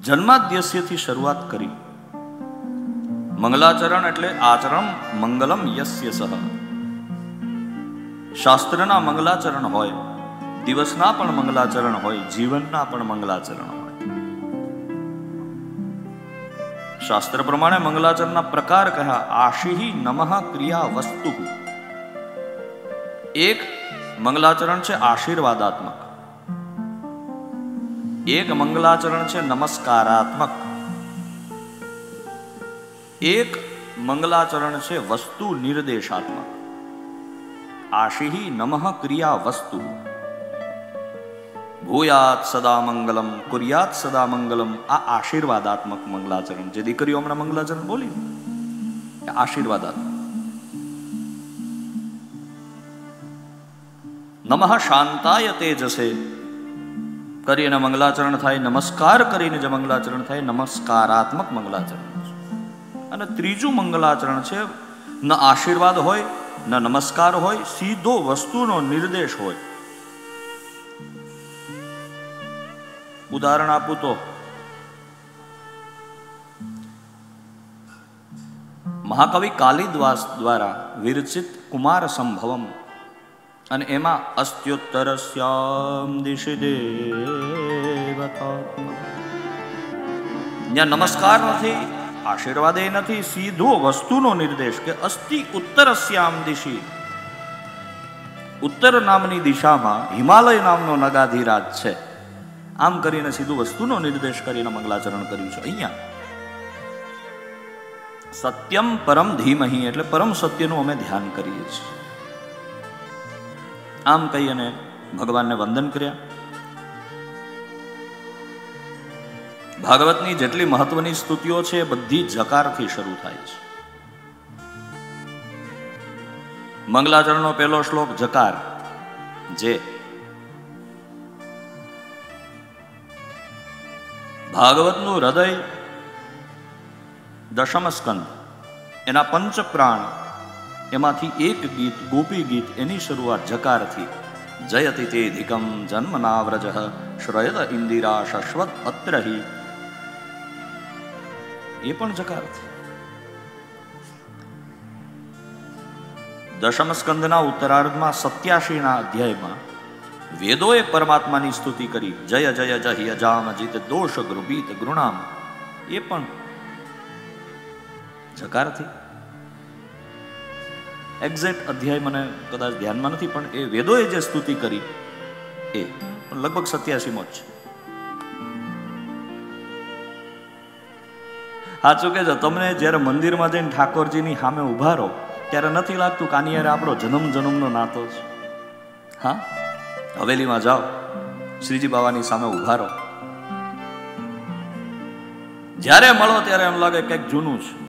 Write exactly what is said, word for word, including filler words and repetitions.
જન્માદ્યસ્યથી શરૂઆત કરી. મંગલાચરણ એટલે આચરણ મંગલમ યસ્ય સહ. શાસ્ત્રના મંગલાચરણ હોય, દિવસના પણ મંગલાચરણ હોય, જીવનના પણ મંગલાચરણ હોય. શાસ્ત્ર પ્રમાણે મંગલાચરણના પ્રકાર કહ્યા. આશિહિ નમઃ ક્રિયા વસ્તુ. એક મંગલાચરણ છે આશીર્વાદાત્મક, એક મંગલાચરણ છે નમસ્કારાત્મક, એક મંગલાચરણ છે વસ્તુ નિર્દેશાત્મક. આશિહિ નમઃ ક્રિયા વસ્તુ. ભૂયાત સદા મંગલમ કુર્યાત સદા મંગલમ. આ આશીર્વાદાત્મક મંગલાચરણ. જે દીકરીઓ હમણાં મંગલાચરણ બોલી, આશીર્વાદાત્મક. નમઃ શાંતાય તેજસે કરીને મંગલાચરણ થાય. નમસ્કાર કરીને જે મંગલાચરણ થાય, નમસ્કારાત્મક મંગલાચરણ છે. અને ત્રીજું મંગલાચરણ છે, ન આશીર્વાદ હોય ન નમસ્કાર હોય, સીધો વસ્તુનો નિર્દેશ હોય. ઉદાહરણ આપું તો મહાકવિ કાલિદાસ દ્વારા વિરચિત કુમાર સંભવમ, અને એમાં અસ્ત્યોત્તરસ્યામ દિશી દેવતા, ત્યાં નમસ્કાર નથી, આશીર્વાદ એ નથી, સીધો વસ્તુનો નિર્દેશ કે અસ્તિ ઉત્તરસ્યામ દિશી. ઉત્તર નામની દિશામાં હિમાલય નામનો નગાધિરાજ છે. આમ કરીને સીધું વસ્તુનો નિર્દેશ કરીને મંગલાચરણ કર્યું છે. અહીંયા સત્યમ પરમ ધીમહિ એટલે પરમ સત્યનું અમે ધ્યાન કરીએ છીએ. આમ કહી અને ભગવાનને વંદન કર્યા. ભાગવતની જેટલી મહત્વની સ્તુતિઓ છે એ બધી જકારથી શરૂ થાય છે. મંગલાચરણનો પહેલો શ્લોક જકાર. જે ભાગવતનું હૃદય દશમ સ્કંદ, એના પંચ પ્રાણ, એમાંથી એક ગીત ગોપી ગીત, એની શરૂઆત જકારથી. જયતિ તે ધિકમ જન્મના વ્રજ શ્રયદ ઇન્દિરા શશ્વત અત્રહિ. એ પણ જકારથી. દશમ સ્કંદના ઉત્તરાર્ધમાં સત્યાશી ના અધ્યાયમાં વેદોએ પરમાત્માની સ્તુતિ કરી. જય જય જય અજામ જીત દોષ ગૃભીત ગૃણામ. એ પણ જકારથી. એક્ઝેક્ટ અધ્યાય મને કદાચ ધ્યાનમાં નથી, પણ એ વેદોએ જે સ્તુતિ કરી એ પણ લગભગ સત્યાસી મો જ છે. સાચું કે જો તમને જયારે મંદિરમાં જઈને ઠાકોરજીની સામે ઉભા રહો ત્યારે નથી લાગતું કે આની યાર આપણો જન્મ જન્મનો નાતો છે? હા, હવેલીમાં જાઓ, શ્રીજી બાવાની સામે ઉભા રહો, જ્યારે મળો ત્યારે એમ લાગે કંઈક જૂનું છે.